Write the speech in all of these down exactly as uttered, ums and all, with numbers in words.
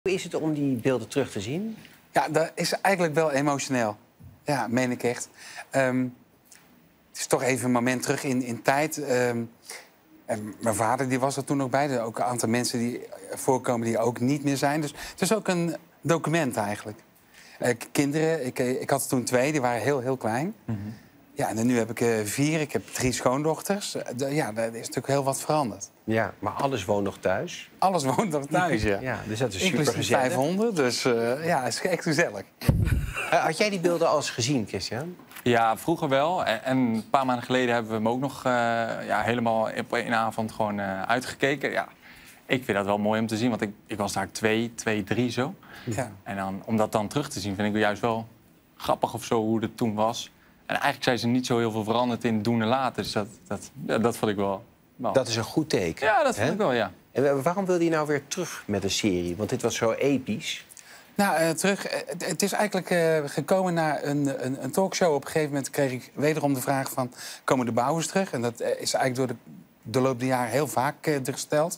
Hoe is het om die beelden terug te zien? Ja, dat is eigenlijk wel emotioneel. Ja, meen ik echt. Um, het is toch even een moment terug in, in tijd. Um, en mijn vader die was er toen nog bij. Er zijn ook een aantal mensen die voorkomen die ook niet meer zijn. Dus het is ook een document eigenlijk. Uh, kinderen, ik, ik had er toen twee, die waren heel, heel klein. Mm-hmm. Ja, en nu heb ik uh, vier, ik heb drie schoondochters. Uh, de, ja, er is natuurlijk heel wat veranderd. Ja, maar alles woont nog thuis? Alles woont nog thuis, ja. Ja, dus dat is super gezellig. vijfhonderd, dus uh, ja, het is echt gezellig. Uh, had jij die beelden al eens gezien, Christian? Ja, vroeger wel. En, en een paar maanden geleden hebben we hem ook nog uh, ja, helemaal op één avond gewoon uh, uitgekeken. Ja, ik vind dat wel mooi om te zien, want ik, ik was daar twee, twee, drie zo. Ja. En dan, om dat dan terug te zien, vind ik juist wel grappig of zo hoe het toen was. En eigenlijk zijn ze niet zo heel veel veranderd in doen en laten. Dus dat, dat, ja, dat vond ik wel... Nou. Dat is een goed teken. Ja, dat vond hè? ik wel, ja. En waarom wilde je nou weer terug met een serie? Want dit was zo episch. Nou, uh, terug. Uh, het is eigenlijk uh, gekomen na een, een, een talkshow. Op een gegeven moment kreeg ik wederom de vraag van... komen de bouwers terug? En dat uh, is eigenlijk door de, de loop der jaren heel vaak uh, gesteld.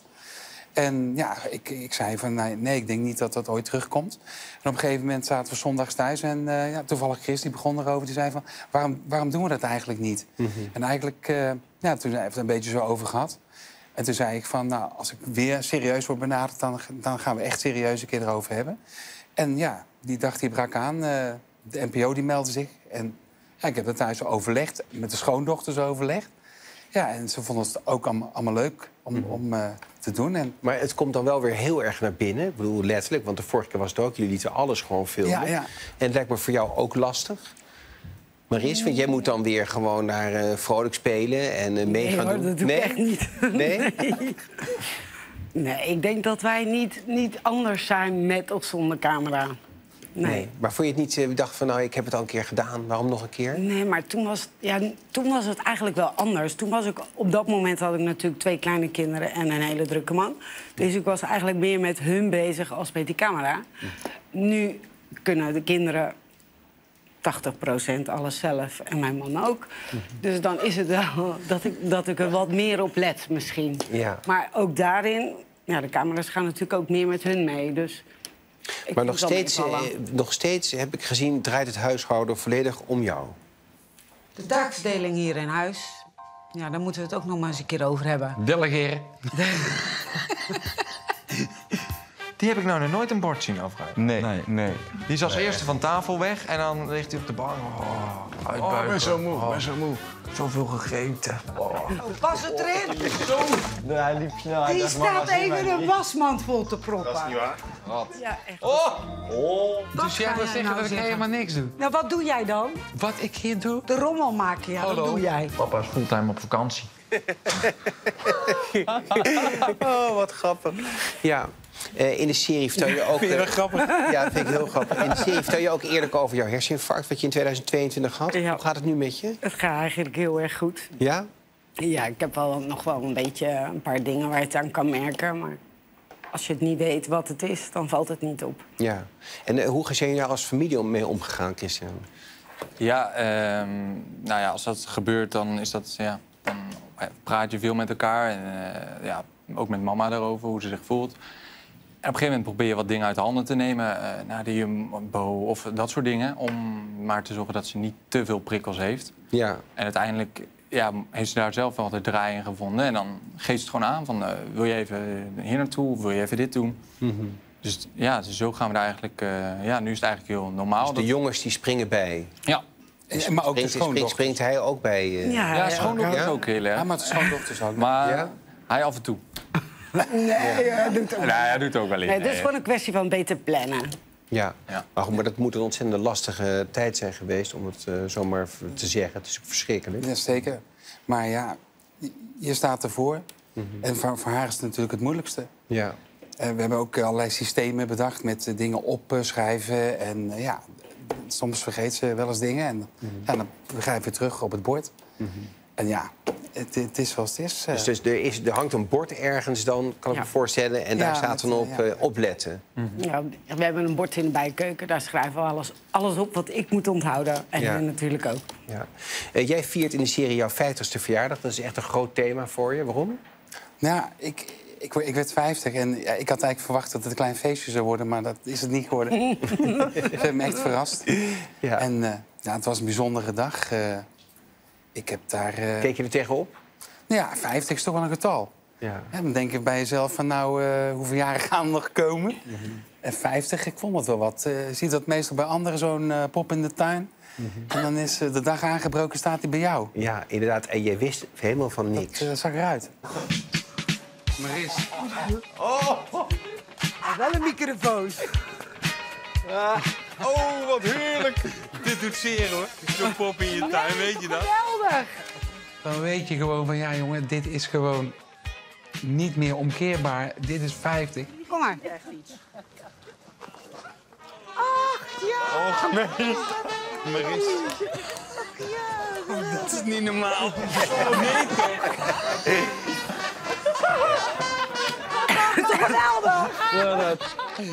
En ja, ik, ik zei van nee, nee, ik denk niet dat dat ooit terugkomt. En op een gegeven moment zaten we zondags thuis en uh, ja, toevallig Chris die begon erover. Die zei van, waarom, waarom doen we dat eigenlijk niet? Mm-hmm. En eigenlijk, uh, ja, toen hebben we het een beetje zo over gehad. En toen zei ik van, nou, als ik weer serieus word benaderd... dan, dan gaan we echt serieus een keer erover hebben. En ja, die dag die brak aan. Uh, de N P O die meldde zich. En ja, ik heb dat thuis overlegd, met de schoondochters overlegd. Ja, en ze vonden het ook allemaal, allemaal leuk om, mm-hmm. om uh, te doen. En... Maar het komt dan wel weer heel erg naar binnen. Ik bedoel, letterlijk, want de vorige keer was het ook. Jullie lieten alles gewoon filmen. Ja, ja. En het lijkt me voor jou ook lastig. Maris, want jij moet dan weer gewoon naar uh, vrolijk spelen en uh, mee gaan nee, doen. Dat doe nee, ik echt niet. Nee? nee? Nee, ik denk dat wij niet, niet anders zijn met of zonder camera. Nee. nee. Maar vond je het niet, je dacht van nou, ik heb het al een keer gedaan, waarom nog een keer? Nee, maar toen was, ja, toen was het eigenlijk wel anders. Toen was ik, op dat moment had ik natuurlijk twee kleine kinderen en een hele drukke man. Dus ik was eigenlijk meer met hun bezig als met die camera. Nu kunnen de kinderen tachtig procent alles zelf en mijn man ook. Dus dan is het wel dat ik, dat ik er wat meer op let misschien. Ja. Maar ook daarin, ja, de camera's gaan natuurlijk ook meer met hun mee, dus... Maar nog steeds, eh, nog steeds, heb ik gezien, draait het huishouden volledig om jou. De taakverdeling hier in huis, ja, daar moeten we het ook nog maar eens een keer over hebben. Delegeren. Die heb ik nou nog nooit een bord zien afruimen. Nee, nee. nee. Die is als nee. eerste van tafel weg en dan ligt hij op de bank. Oh, uitbuiken. Oh, ik ben zo moe, ik oh. ben zo moe. Zoveel gegeten. Oh. Pas het erin! Nee, hij liep snel. Die staat even een wasmand vol te proppen. Dat is niet waar. Wat? Ja, echt. Oh! Oh. Dus jij wil zeggen nou dat ik zeggen? helemaal niks doe? Nou, wat doe jij dan? Wat ik hier doe? De rommel maken, ja, Hallo. dat doe jij. Papa is fulltime op vakantie. Oh, wat grappig. Ja. Uh, in de serie vertel je ook... Vind je dat grappig? Ja, dat vind ik heel grappig. In de serie vertel je ook eerlijk over jouw herseninfarct... wat je in tweeduizend tweeëntwintig had. Ja. Hoe gaat het nu met je? Het gaat eigenlijk heel erg goed. Ja? Ja, ik heb wel nog wel een beetje een paar dingen waar je het aan kan merken. Maar als je het niet weet wat het is, dan valt het niet op. Ja. En uh, hoe zijn jullie daar als familie mee omgegaan, Christian? Ja, um, nou ja, als dat gebeurt, dan is dat... Ja, dan praat je veel met elkaar. En uh, ja, ook met mama daarover, hoe ze zich voelt. En op een gegeven moment probeer je wat dingen uit de handen te nemen. Uh, naar de Jumbo of dat soort dingen. Om maar te zorgen dat ze niet te veel prikkels heeft. Ja. En uiteindelijk ja, heeft ze daar zelf wel de draai in gevonden. En dan geeft ze het gewoon aan van... Uh, wil je even hier naartoe of wil je even dit doen? Mm-hmm. Dus ja, dus zo gaan we daar eigenlijk... Uh, ja, nu is het eigenlijk heel normaal. Dus de dat... jongens die springen bij? Ja. Dus maar ook springt, de schoondochters. Springt, springt hij ook bij? Uh... Ja, ja, schoondochters ja. ook heel erg. Ja, maar de schoondochters ook. Maar ja? hij af en toe. Nee, ja. hij doet ook Nee, hij doet ook wel iets. Nee, het is gewoon een kwestie van beter plannen. Ja, ja. Maar, goed, maar dat moet een ontzettend lastige tijd zijn geweest... om het uh, zomaar te zeggen. Het is verschrikkelijk. Ja, zeker. Maar ja, je staat ervoor. Mm-hmm. En voor, voor haar is het natuurlijk het moeilijkste. Ja. Uh, we hebben ook allerlei systemen bedacht met uh, dingen opschrijven. En uh, ja, soms vergeet ze wel eens dingen. En mm-hmm. ja, dan begrijpen we terug op het bord. Mm-hmm. En ja, het, het is zoals het is. Dus, dus er, is, er hangt een bord ergens dan, kan ik ja. me voorstellen... en daar ja, staat dan op ja. uh, opletten. Mm-hmm. Ja, we hebben een bord in de bijkeuken. Daar schrijven we alles, alles op wat ik moet onthouden. En ja. natuurlijk ook. Ja. Uh, jij viert in de serie jouw vijftigste verjaardag. Dat is echt een groot thema voor je. Waarom? Nou, ik, ik, ik werd vijftig en ja, ik had eigenlijk verwacht dat het een klein feestje zou worden, maar dat is het niet geworden. Ze hebben me echt verrast. Ja. En uh, ja, het was een bijzondere dag. Uh, ik heb daar... Uh... Keek je er tegenop? Ja, vijftig is toch wel een getal. Ja. Ja, dan denk je bij jezelf van nou, uh, hoeveel jaren gaan er nog komen? Mm-hmm. En vijftig, ik vond het wel wat. Uh, je ziet dat meestal bij anderen, zo'n uh, pop in de tuin. Mm-hmm. En dan is uh, de dag aangebroken, staat hij bij jou. Ja, inderdaad. En jij wist helemaal van niks. Dat uh, zag eruit. Maris. Oh, wel een microfoon. Ah. Oh, wat heerlijk. Dit doet zeer, hoor. Zo'n pop in je tuin, weet je dat? Geweldig. Dan weet je gewoon van, ja jongen, dit is gewoon niet meer omkeerbaar. Dit is vijftig. Kom maar. Ach, ja. Och, nee. Maris. Ach, ja. Oh, dat is niet normaal. Oh, nee, toch? Dat is geweldig. Ja, dat.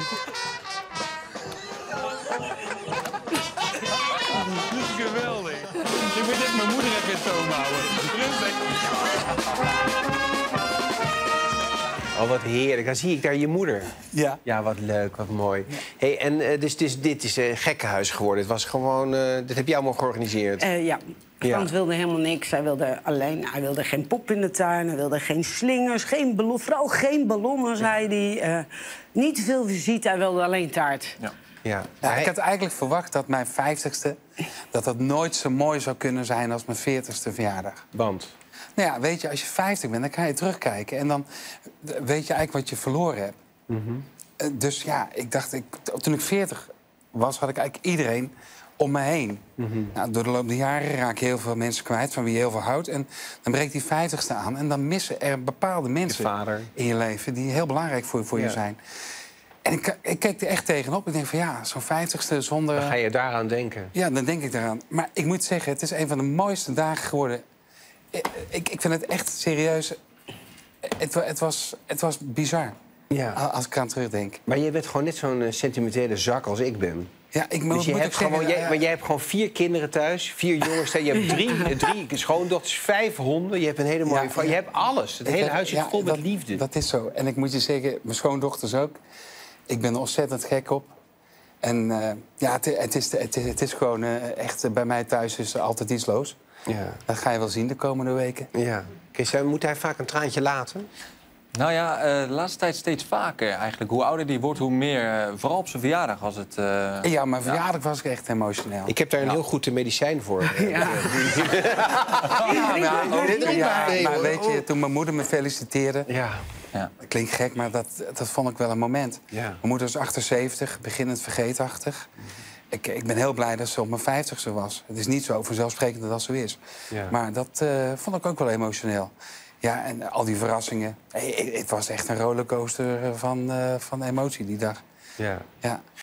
Dit is geweldig. Ik moet echt mijn moeder even in toom houden. Rustig. Oh, wat heerlijk. Dan zie ik daar je moeder. Ja. Ja, wat leuk, wat mooi. Ja. Hey, en uh, dus, dus dit is een uh, gekkenhuis geworden. Het was gewoon... Uh, dat heb je allemaal georganiseerd? Uh, ja. Frans ja. wilde helemaal niks. Hij wilde alleen... Hij wilde geen pop in de tuin. Hij wilde geen slingers. Geen ballon, vooral geen ballonnen, zei hij. Uh, niet veel visite. Hij wilde alleen taart. Ja. Ja. Ja, ik had eigenlijk verwacht dat mijn vijftigste... dat dat nooit zo mooi zou kunnen zijn als mijn veertigste verjaardag. Want? Nou ja, weet je, als je vijftig bent, dan kan je terugkijken. En dan weet je eigenlijk wat je verloren hebt. Mm-hmm. Uh, dus ja, ik dacht... Ik, toen ik veertig was, had ik eigenlijk iedereen om me heen. Mm-hmm. Nou, door de loop der jaren raak je heel veel mensen kwijt... van wie je heel veel houdt. En dan breekt die vijftigste aan. En dan missen er bepaalde mensen je vader. in je leven... die heel belangrijk voor, voor ja. je zijn. En ik, ik keek er echt tegenop. Ik denk van ja, zo'n vijftigste zonder... Dan ga je daaraan denken. Ja, dan denk ik daaraan. Maar ik moet zeggen, het is een van de mooiste dagen geworden. Ik, ik, ik vind het echt serieus. Het, het, was, het was bizar, ja. als ik aan terugdenk. Maar je bent gewoon net zo'n sentimentele zak als ik ben. Ja, ik moet, dus je moet hebt zeggen, gewoon, jij, ja. Maar jij hebt gewoon vier kinderen thuis, vier jongens. Je hebt drie, drie schoondochters, vijf honden. Je hebt een hele mooie vrouw. Ja, ja. Je hebt alles. Het ik hele heb, huis zit ja, vol dat, met liefde. Dat is zo. En ik moet je zeggen, mijn schoondochters ook. Ik ben er ontzettend gek op. En uh, ja, het, het, is, het, is, het is gewoon uh, echt... Uh, bij mij thuis is er altijd iets los. Ja. Dat ga je wel zien de komende weken. Ja. Okay, moet hij vaak een traantje laten? Nou ja, uh, de laatste tijd steeds vaker eigenlijk. Hoe ouder die wordt, hoe meer. Uh, vooral op zijn verjaardag was het... Uh... Ja, maar verjaardag ja. was ik echt emotioneel. Ik heb daar een ja. heel goed medicijn voor. Ja. ja, ja, ook, ja maar weet je, toen mijn moeder me feliciteerde... Ja. Ja. Dat klinkt gek, maar dat, dat vond ik wel een moment. Ja. Mijn moeder is achtenzeventig, beginnend vergeetachtig. Mm. Ik, ik ben heel blij dat ze op mijn vijftigste was. Het is niet zo vanzelfsprekend dat dat zo is. Ja. Maar dat uh, vond ik ook wel emotioneel. Ja, en al die verrassingen. Hey, het was echt een rollercoaster van, uh, van emotie die dag. Ja. Ja.